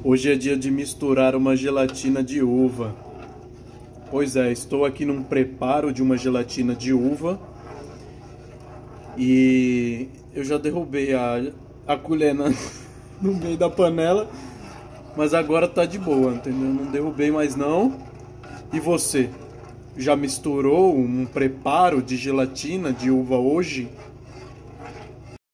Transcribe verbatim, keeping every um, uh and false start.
Hoje é dia de misturar uma gelatina de uva. Pois é, estou aqui num preparo de uma gelatina de uva. E eu já derrubei a, a colher na, no meio da panela. Mas agora tá de boa, entendeu? Não derrubei mais não. E você? Já misturou um preparo de gelatina de uva hoje?